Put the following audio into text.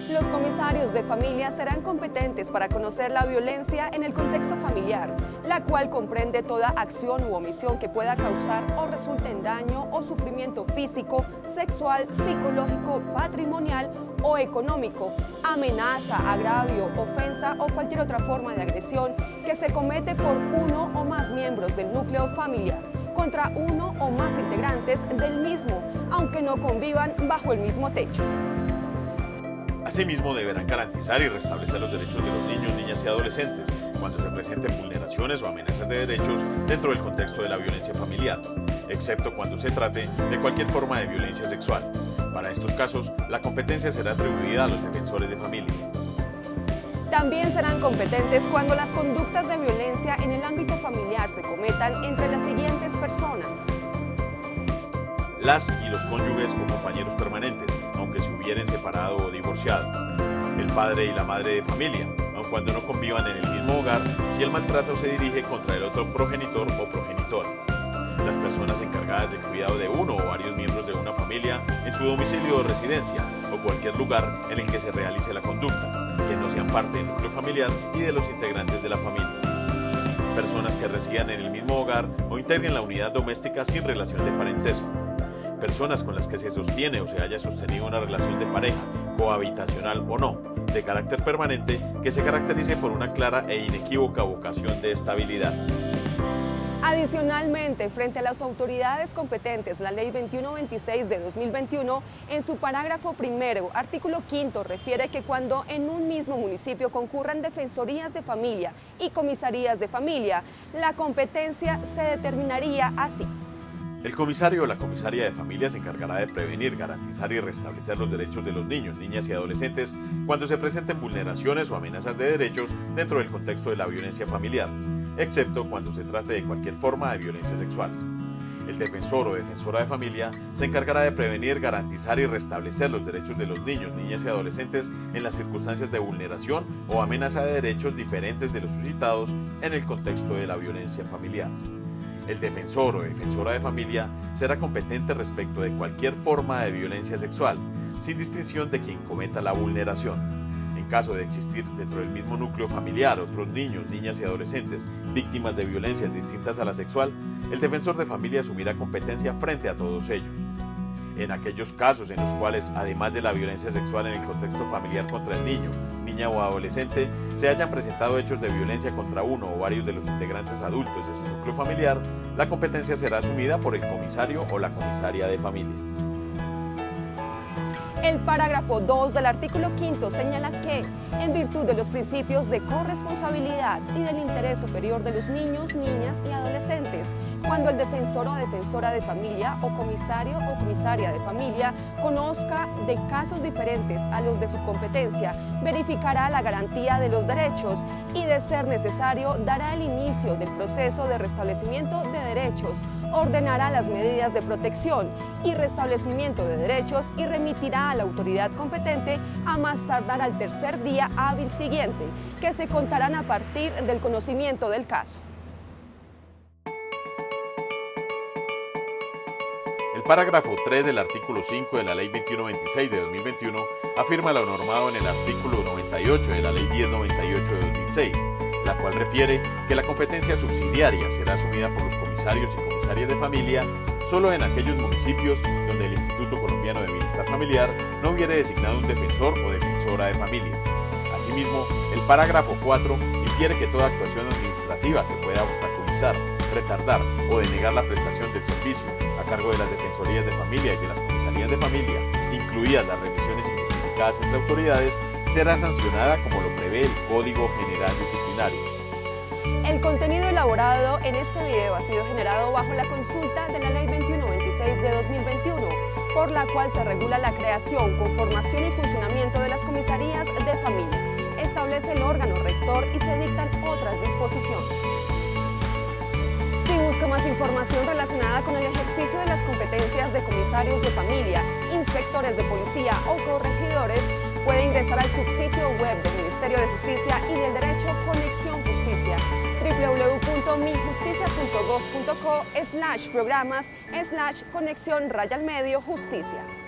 Los comisarios de familia serán competentes para conocer la violencia en el contexto familiar, la cual comprende toda acción u omisión que pueda causar o resulte en daño o sufrimiento físico, sexual, psicológico, patrimonial o económico, amenaza, agravio, ofensa o cualquier otra forma de agresión que se comete por uno o más miembros del núcleo familiar contra uno o más integrantes del mismo, aunque no convivan bajo el mismo techo. Asimismo, deberán garantizar y restablecer los derechos de los niños, niñas y adolescentes cuando se presenten vulneraciones o amenazas de derechos dentro del contexto de la violencia familiar, excepto cuando se trate de cualquier forma de violencia sexual. Para estos casos, la competencia será atribuida a los defensores de familia. También serán competentes cuando las conductas de violencia en el ámbito familiar se cometan entre las siguientes personas: las y los cónyuges o compañeros permanentes, aunque se hubieren separado o divorciado; el padre y la madre de familia, aun cuando no convivan en el mismo hogar, si el maltrato se dirige contra el otro progenitor o progenitora; las personas encargadas del cuidado de uno o varios miembros de una familia en su domicilio o residencia, o cualquier lugar en el que se realice la conducta, que no sean parte del núcleo familiar y de los integrantes de la familia; personas que residan en el mismo hogar o integren la unidad doméstica sin relación de parentesco; personas con las que se sostiene o se haya sostenido una relación de pareja, cohabitacional o no, de carácter permanente, que se caracterice por una clara e inequívoca vocación de estabilidad. Adicionalmente, frente a las autoridades competentes, la Ley 2126 de 2021, en su parágrafo primero, artículo 5, refiere que cuando en un mismo municipio concurran defensorías de familia y comisarías de familia, la competencia se determinaría así. El comisario o la comisaria de familia se encargará de prevenir, garantizar y restablecer los derechos de los niños, niñas y adolescentes cuando se presenten vulneraciones o amenazas de derechos dentro del contexto de la violencia familiar, excepto cuando se trate de cualquier forma de violencia sexual. El defensor o defensora de familia se encargará de prevenir, garantizar y restablecer los derechos de los niños, niñas y adolescentes en las circunstancias de vulneración o amenaza de derechos diferentes de los suscitados en el contexto de la violencia familiar. El defensor o defensora de familia será competente respecto de cualquier forma de violencia sexual, sin distinción de quien cometa la vulneración. En caso de existir dentro del mismo núcleo familiar otros niños, niñas y adolescentes víctimas de violencias distintas a la sexual, el defensor de familia asumirá competencia frente a todos ellos. En aquellos casos en los cuales, además de la violencia sexual en el contexto familiar contra el niño, niña o adolescente, se hayan presentado hechos de violencia contra uno o varios de los integrantes adultos de su núcleo familiar, la competencia será asumida por el comisario o la comisaria de familia. El parágrafo 2 del artículo 5 señala que, en virtud de los principios de corresponsabilidad y del interés superior de los niños, niñas y adolescentes, cuando el defensor o defensora de familia o comisario o comisaria de familia conozca de casos diferentes a los de su competencia, verificará la garantía de los derechos y, de ser necesario, dará el inicio del proceso de restablecimiento de derechos, ordenará las medidas de protección y restablecimiento de derechos y remitirá a la autoridad competente a más tardar al tercer día hábil siguiente, que se contarán a partir del conocimiento del caso. El parágrafo 3 del artículo 5 de la Ley 2126 de 2021 afirma lo normado en el artículo 98 de la Ley 1098 de 2006, la cual refiere que la competencia subsidiaria será asumida por los comisarios y comisarias de familia solo en aquellos municipios donde el Instituto Colombiano de Bienestar Familiar no hubiere designado un defensor o defensora de familia. Asimismo, el parágrafo 4 infiere que toda actuación administrativa que pueda obstaculizar, retardar o denegar la prestación del servicio a cargo de las defensorías de familia y de las comisarías de familia, incluidas las revisiones injustificadas entre autoridades, será sancionada como lo prevé el Código General Disciplinario. El contenido elaborado en este video ha sido generado bajo la consulta de la Ley 2126 de 2021, por la cual se regula la creación, conformación y funcionamiento de las comisarías de familia, establece el órgano rector y se dictan otras disposiciones. Si busca más información relacionada con el ejercicio de las competencias de comisarios de familia, inspectores de policía o corregidores, puede ingresar al subsitio web del Ministerio de Justicia y del Derecho Conexión Justicia, www.mijusticia.gov.co/programas/conexión_justicia.